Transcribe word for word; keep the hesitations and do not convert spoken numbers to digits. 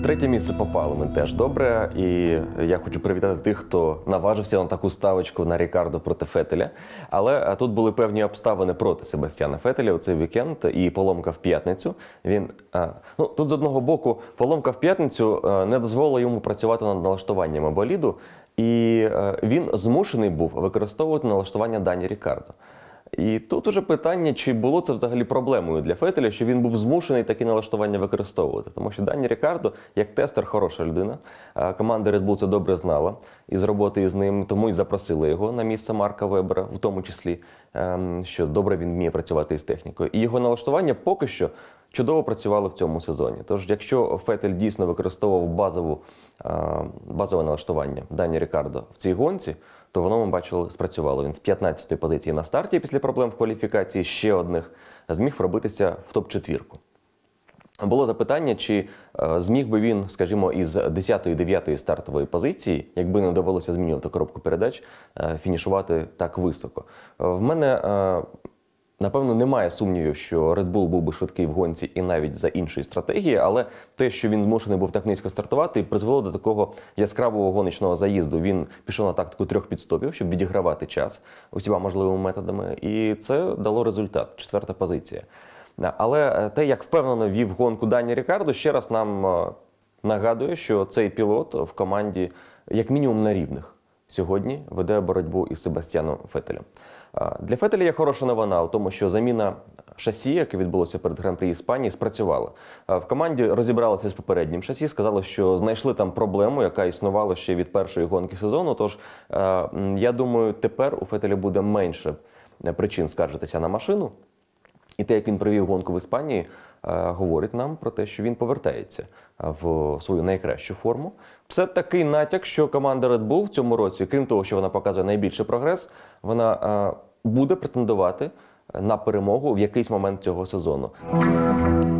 третє місце попали ми теж добре, і я хочу привітати тих, хто наважився на таку ставочку на Рікардо проти Феттеля. Але тут були певні обставини проти Себастьяна Феттеля у цей вікенд, і поломка в п'ятницю. Він, ну, тут з одного боку, поломка в п'ятницю не дозволила йому працювати над налаштуванням боліду, і він змушений був використовувати налаштування Дані Рікардо. І тут уже питання, чи було це взагалі проблемою для Феттеля, що він був змушений такі налаштування використовувати. Тому що Дані Рікардо, як тестер, хороша людина. Команда Red Bull це добре знала із роботи із ним, тому і запросили його на місце Марка Вебера, в тому числі, що добре він вміє працювати із технікою. І його налаштування поки що чудово працювали в цьому сезоні. Тож, якщо Феттель дійсно використовував базову, базове налаштування Дані Рікардо в цій гонці, то воно, ми бачили, спрацювало. Він з п'ятнадцятої позиції на старті після проблем в кваліфікації, ще одних, зміг пробитися в топ-четвірку. Було запитання, чи зміг би він, скажімо, із десятої-дев'ятої стартової позиції, якби не довелося змінювати коробку передач, фінішувати так високо. В мене, напевно, немає сумнівів, що Red Bull був би швидкий в гонці і навіть за іншої стратегії, але те, що він змушений був так низько стартувати, призвело до такого яскравого гоночного заїзду. Він пішов на тактику трьох підстопів, щоб відігравати час усіма можливими методами, і це дало результат – четверта позиція. Але те, як впевнено вів гонку Дані Рікардо, ще раз нам нагадує, що цей пілот в команді як мінімум на рівних сьогодні веде боротьбу із Себастьяном Феттелем. Для Феттеля є хороша новина у тому, що заміна шасі, яке відбулося перед Гран-прі Іспанії, спрацювала. В команді розібралися з попереднім шасі, сказали, що знайшли там проблему, яка існувала ще від першої гонки сезону. Тож, я думаю, тепер у Феттеля буде менше причин скаржитися на машину. І те, як він провів гонку в Іспанії, говорить нам про те, що він повертається в свою найкращу форму. Це такий натяк, що команда Red Bull в цьому році, крім того, що вона показує найбільший прогрес, вона буде претендувати на перемогу в якийсь момент цього сезону.